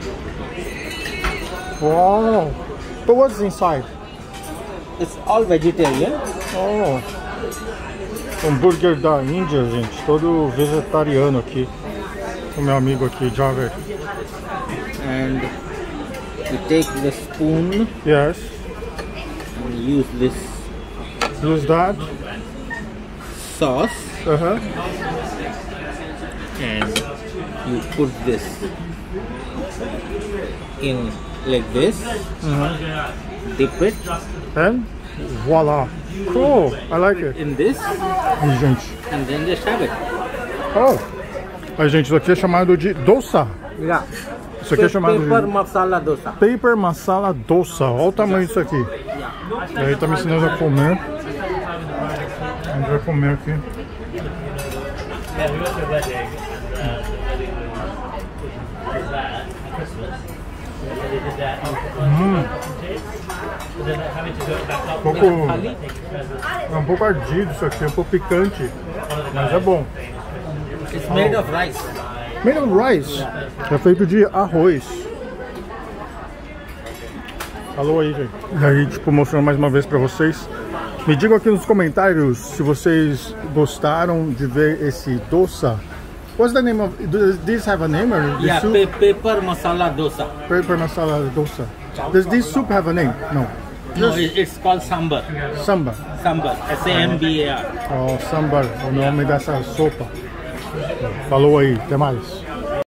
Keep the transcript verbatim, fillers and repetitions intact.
Wow. But what's inside? It's all vegetarian. Oh. Hambúrguer da Índia, gente. Todo vegetariano aqui. O meu amigo aqui, Javer. And you take the spoon. Yes. And use this. Use that. Sauce. Uh-huh. And you put this in like this. Uh-huh. Dip it. And voila. Cool. I like it. In this. Aí, gente. And then just have it. Oh. Aí, gente, isso aqui é chamado de dosa. Yeah. Isso aqui é chamado Paper de masala dosa. Paper Masala Dosa. Olha o tamanho disso aqui. E aí tá me ensinando a comer. A gente vai comer aqui. Hum. Um pouco, é um pouco ardido isso aqui, é um pouco picante, mas é bom. It's made of rice. Made of rice. É feito de arroz. Falou aí, gente. E aí, tipo, mostrando mais uma vez pra vocês. Me digam aqui nos comentários se vocês gostaram de ver esse dosa. What's the name of... Does this have a name? Or this Yeah, soup? pa paper masala dosa. Paper Masala Dosa. Does this soup have a name? No. No, it- it's called sambar. Samba. Sambar. S A M B A R. Oh, sambar, o nome dessa sopa. Falou aí, até mais.